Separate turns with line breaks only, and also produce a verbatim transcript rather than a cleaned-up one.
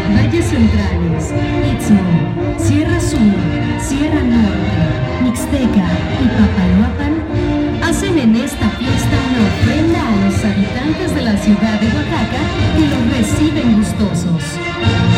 Valles Centrales, Istmo, Sierra Sur, Sierra Norte, Mixteca y Papaloapan hacen en esta fiesta una ofrenda a los habitantes de la ciudad de Oaxaca que los reciben gustosos.